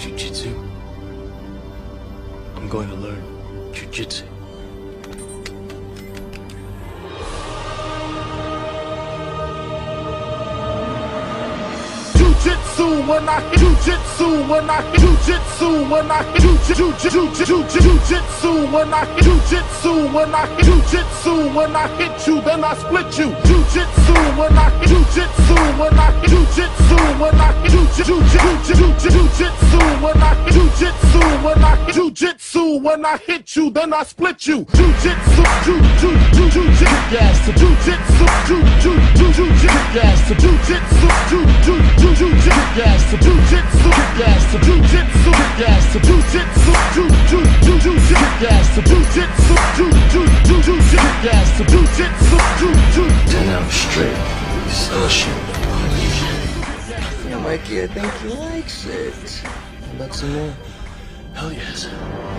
Jiu-jitsu? I'm going to learn jiu-jitsu. Jiu-jitsu when I hit jiu-jitsu when I hit jiu-jitsu when I hit jiu-jitsu when I hit jiu-jitsu when I hit jiu-jitsu when I hit you then I split you. Jiu-jitsu when I hit jiu-jitsu when I hit jiu-jitsu when I hit jiu-jitsu when I hit jiu-jitsu when I hit jiu-jitsu when I hit you then I split you. Jiu-jitsu jiu-jitsu gas to jiu-jitsu jiu-jitsu gas to jiu-jitsu jiu-jitsu gas to jiu-jitsu gas to jiu-jitsu gas to jiu-jitsu jiu-jitsu gas to jiu-jitsu jiu-jitsu gas to jiu-jitsu 10 hours straight. Exhaustion. Yeah, Mikey, I think he likes it. How about some more? Hell yes.